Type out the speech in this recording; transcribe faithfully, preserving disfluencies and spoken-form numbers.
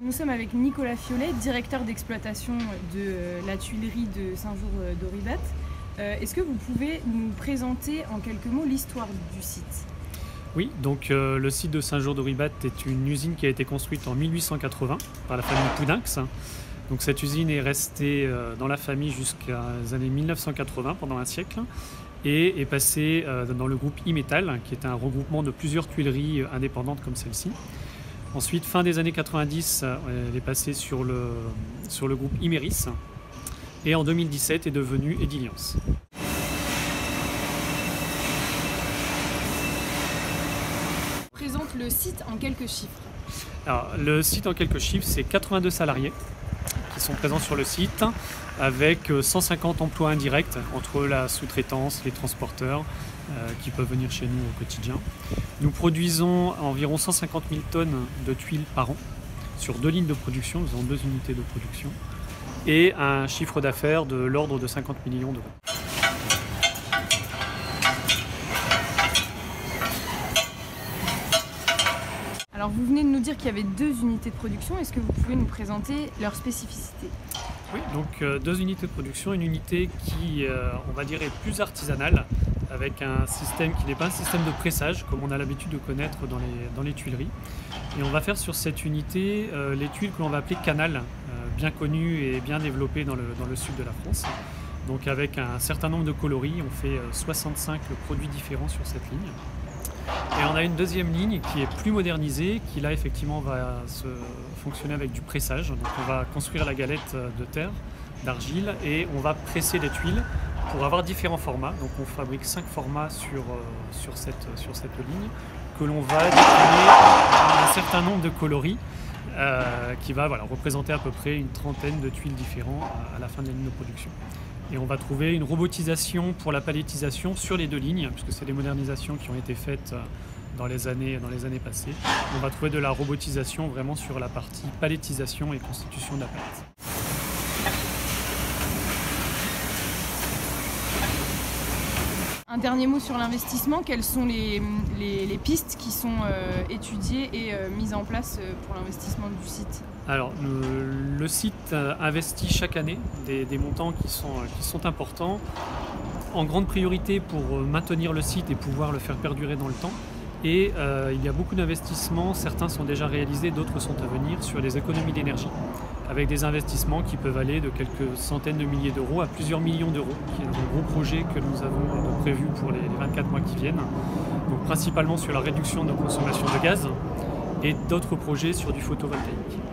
Nous sommes avec Nicolas Fiolet, directeur d'exploitation de la tuilerie de Saint-Jour-d'Auribat. Euh, Est-ce que vous pouvez nous présenter en quelques mots l'histoire du site? Oui, donc euh, le site de Saint-Jour-d'Auribat est une usine qui a été construite en mille huit cent quatre-vingts par la famille Poudinx. Donc cette usine est restée euh, dans la famille jusqu'aux années mille neuf cent quatre-vingts, pendant un siècle, et est passée euh, dans le groupe Imetal, qui est un regroupement de plusieurs tuileries euh, indépendantes comme celle-ci. Ensuite, fin des années quatre-vingt-dix, euh, elle est passée sur le, sur le groupe Imeris, et en deux mille dix-sept est devenue Ediliance. Présente le site en quelques chiffres. Alors, le site en quelques chiffres, c'est quatre-vingt-deux salariés qui sont présents sur le site, avec cent cinquante emplois indirects entre la sous-traitance, les transporteurs euh, qui peuvent venir chez nous au quotidien. Nous produisons environ cent cinquante mille tonnes de tuiles par an sur deux lignes de production, nous avons deux unités de production, et un chiffre d'affaires de l'ordre de cinquante millions d'euros. Alors vous venez de nous dire qu'il y avait deux unités de production, est-ce que vous pouvez nous présenter leurs spécificités? Oui, donc euh, deux unités de production, une unité qui, euh, on va dire, est plus artisanale, avec un système qui n'est pas un système de pressage, comme on a l'habitude de connaître dans les, dans les tuileries. Et on va faire sur cette unité euh, les tuiles que l'on va appeler canal, euh, bien connues et bien développées dans le, dans le sud de la France. Donc avec un certain nombre de coloris, on fait euh, soixante-cinq produits différents sur cette ligne. Et on a une deuxième ligne qui est plus modernisée, qui là effectivement va se fonctionner avec du pressage. Donc on va construire la galette de terre, d'argile, et on va presser les tuiles pour avoir différents formats. Donc on fabrique cinq formats sur, euh, sur, cette, sur cette ligne, que l'on va décliner en un certain nombre de coloris, euh, qui va voilà, représenter à peu près une trentaine de tuiles différentes à, à la fin de la ligne de production. Et on va trouver une robotisation pour la palettisation sur les deux lignes, puisque c'est des modernisations qui ont été faites dans les années, dans les années passées. On va trouver de la robotisation vraiment sur la partie palettisation et constitution de la palette. Un dernier mot sur l'investissement, quelles sont les, les, les pistes qui sont euh, étudiées et euh, mises en place euh, pour l'investissement du site? Alors, le, le site investit chaque année des, des montants qui sont, qui sont importants, en grande priorité pour maintenir le site et pouvoir le faire perdurer dans le temps. Et euh, il y a beaucoup d'investissements, certains sont déjà réalisés, d'autres sont à venir, sur les économies d'énergie, avec des investissements qui peuvent aller de quelques centaines de milliers d'euros à plusieurs millions d'euros, qui est un gros projet que nous avons prévu pour les vingt-quatre mois qui viennent. Donc principalement sur la réduction de consommation de gaz et d'autres projets sur du photovoltaïque.